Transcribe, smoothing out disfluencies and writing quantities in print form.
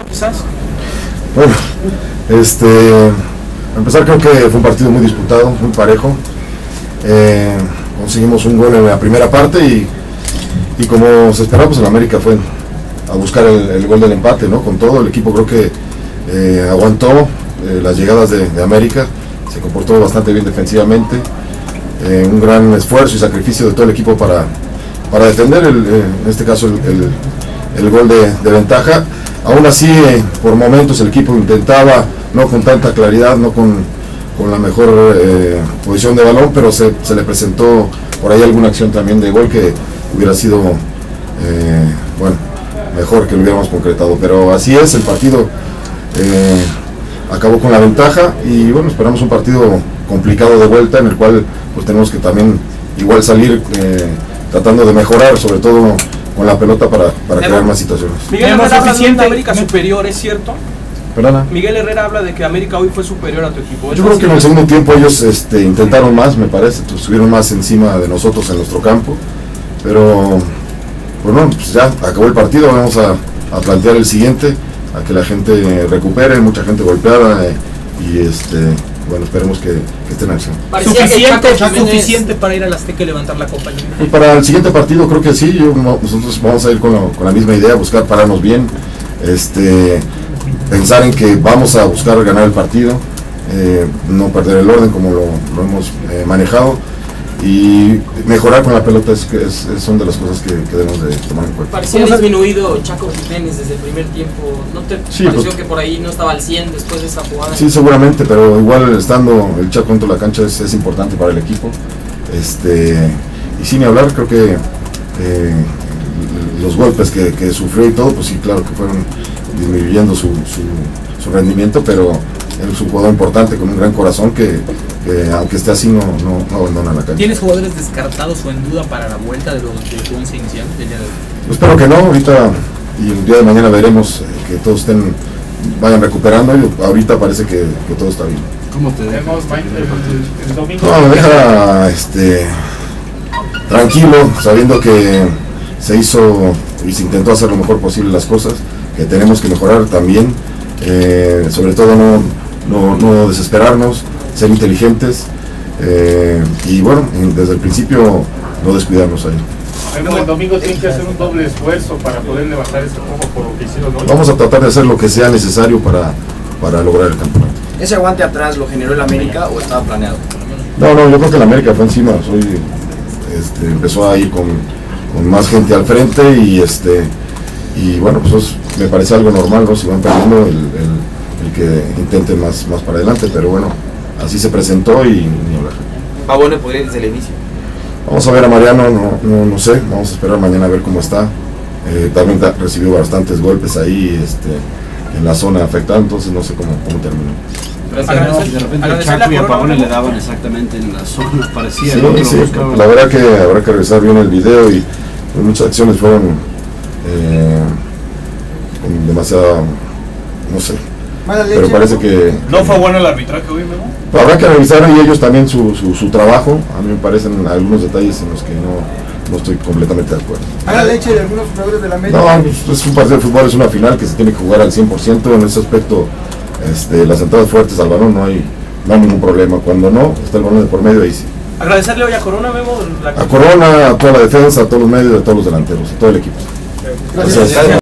quizás. Bueno, a empezar creo que fue un partido muy disputado, muy parejo. Conseguimos un gol en la primera parte y como se esperaba, pues el América fue a buscar el gol del empate, ¿no? Con todo el equipo creo que aguantó las llegadas de América, se comportó bastante bien defensivamente, un gran esfuerzo y sacrificio de todo el equipo para defender en este caso el gol de ventaja. Aún así, por momentos el equipo intentaba, no con tanta claridad, no con la mejor posición de balón, pero se le presentó por ahí alguna acción también de gol que hubiera sido bueno, mejor que lo hubiéramos concretado, pero así es, el partido acabó con la ventaja y bueno, esperamos un partido complicado de vuelta en el cual pues tenemos que también igual salir tratando de mejorar, sobre todo con la pelota para crear más situaciones. Miguel Herrera habla de una América superior, ¿es cierto? ¿Perdona? Miguel Herrera habla de que América hoy fue superior a tu equipo. Yo creo que en el segundo tiempo ellos intentaron más, me parece, estuvieron más encima de nosotros en nuestro campo, pero bueno, pues ya acabó el partido, vamos a plantear el siguiente, a que la gente recupere, mucha gente golpeada y bueno, esperemos que esté en acción. ¿Suficiente para ir al Azteca y levantar la copa? Y para el siguiente partido creo que sí, nosotros vamos a ir con la misma idea, buscar pararnos bien, pensar en que vamos a buscar ganar el partido, no perder el orden como lo hemos manejado y mejorar con la pelota son de las cosas que debemos de tomar en cuenta. Parecía disminuido Chaco Jiménez desde el primer tiempo, ¿no te pareció que por ahí no estaba al 100 después de esa jugada? Sí, seguramente, pero igual estando el Chaco dentro de la cancha es importante para el equipo, y sin hablar, creo que los golpes que sufrió y todo, pues sí, claro que fueron disminuyendo su rendimiento, pero es un jugador importante con un gran corazón que aunque esté así no abandona la cancha. ¿Tienes jugadores descartados o en duda para la vuelta de tu once inicial del día de hoy? Espero que no, ahorita y el día de mañana veremos que todos vayan recuperando y ahorita parece que todo está bien. ¿Cómo te deja el domingo? No, me deja tranquilo, sabiendo que se hizo y se intentó hacer lo mejor posible las cosas, que tenemos que mejorar también, sobre todo no desesperarnos, ser inteligentes y bueno, desde el principio no descuidarnos ahí. El domingo tienen que hacer un doble esfuerzo para poder levantar ese juego por lo que hicieron hoy. Vamos a tratar de hacer lo que sea necesario para lograr el campeonato. ¿Ese aguante atrás lo generó el América o estaba planeado? No, yo creo que el América fue encima, empezó a ir con más gente al frente y bueno, pues me parece algo normal, ¿no? Si van perdiendo el que intente más para adelante, pero bueno, así se presentó y ni hablar. Pavone podría ir desde el inicio. Vamos a ver a Mariano, no sé, vamos a esperar mañana a ver cómo está. También recibió bastantes golpes ahí en la zona afectada, entonces no sé cómo terminó. De repente a Chaco y a Pavone le daban exactamente en la zona, parecía. Sí, la verdad que habrá que revisar bien el video y muchas acciones fueron con demasiada, no sé, pero parece que... ¿No fue bueno el arbitraje hoy, Memo? Habrá que revisar y ellos también su trabajo. A mí me parecen algunos detalles en los que no estoy completamente de acuerdo. ¿A la leche de algunos jugadores de la América? No, es un partido de fútbol, es una final que se tiene que jugar al 100%. En ese aspecto, las entradas fuertes al balón no hay ningún problema. Cuando no, está el balón de por medio, ahí sí. Agradecerle hoy a Corona, Memo. A Corona, a toda la defensa, a todos los medios, a todos los delanteros, a todo el equipo. Gracias.